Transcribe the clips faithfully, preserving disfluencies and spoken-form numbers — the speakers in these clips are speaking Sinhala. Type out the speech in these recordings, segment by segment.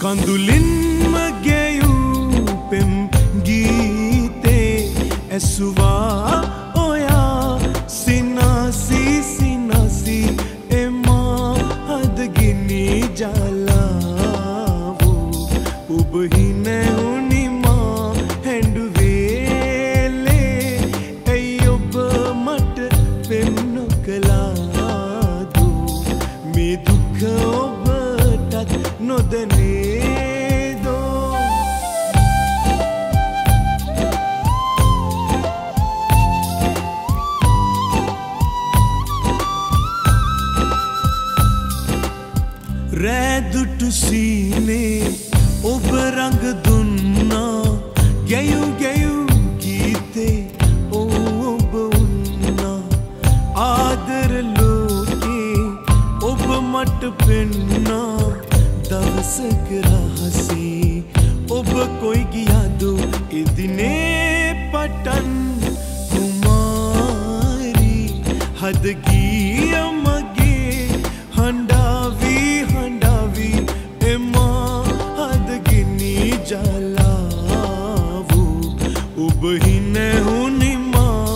කඳුලින්ම ගැයූ පෙම් ගීතේ ඇසුවා ඔයා සිනාසි සිනාසි එමා හදගිනි ජලාවෝ ඔබ හිනැවුනිමා හැඬුවේලේ ඇයි ඔබ මට පෙම් නොකලාදෝ මේ දුක ඔබටත් නොදනේ රැදුටු සීනේ ඔබ රඟ දුන්නා ගැයූ ගැයූ ගීතේ ඔබ උන්නා ආදර ලෝකේ ඔබ මට පෙන්නා දවසක රහසේ ඔබ කොයි ගියාදු එදිනේ පටන් කුමාරි හද ගිය මගේ හඬාවි හඬාවි එමා හදගිනි ජලාවෝ ඔබ හිනැවුනිමා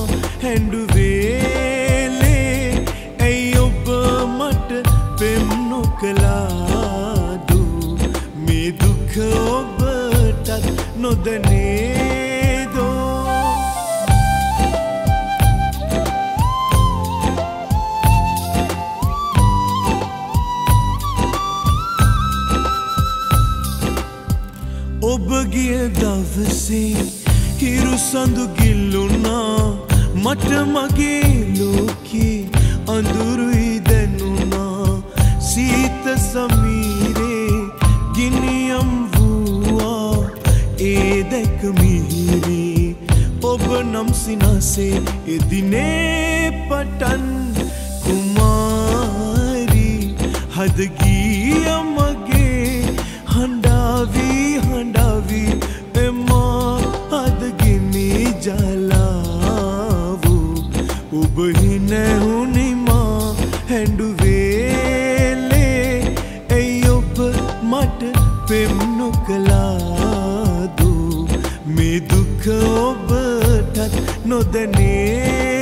හැඬුවේලේ ඇයි ඔබ මට පෙම් නොකලාදු මේ දුක ඔබටත් නොදනේදෝ ඔබ ගිය දවසේ හිරු සඳු ගිල්ලුණා මට මගේ ලෝකේ අඳුරුයි දැනුණා සීත සමීරේ ගිනියම් වූවා ඒ දැක මිහිරේ ඔබ නම් සිනාසේ එදිනේ පටන් කුමාරි හද ගිය මගේ හඬාවි හඬාවි එමා හදගිනි ජලාවෝ ඔබ හිනැවුනිමා හැඬුවේලේ ඇයි ඔබ මට පෙම් නොකලාදු මේ දුක ඔබටත් නොදනේ